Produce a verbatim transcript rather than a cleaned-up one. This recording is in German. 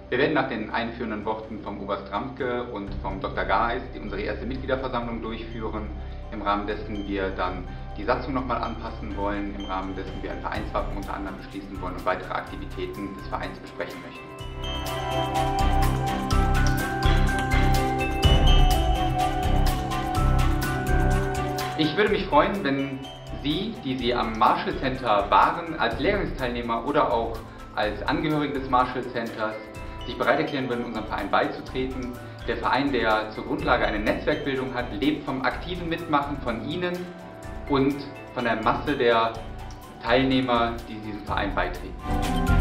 Wir werden nach den einführenden Worten vom Oberst Ramke und vom Doktor Geis die unsere erste Mitgliederversammlung durchführen, im Rahmen dessen wir dann die Satzung nochmal anpassen wollen, im Rahmen dessen wir ein Vereinswappen unter anderem beschließen wollen und weitere Aktivitäten des Vereins besprechen möchten. Ich würde mich freuen, wenn Sie, die Sie am Marshall Center waren, als Lehrgangsteilnehmer oder auch als Angehörige des Marshall Centers, sich bereit erklären würden, unserem Verein beizutreten. Der Verein, der zur Grundlage eine Netzwerkbildung hat, lebt vom aktiven Mitmachen von Ihnen und von der Masse der Teilnehmer, die diesem Verein beitreten.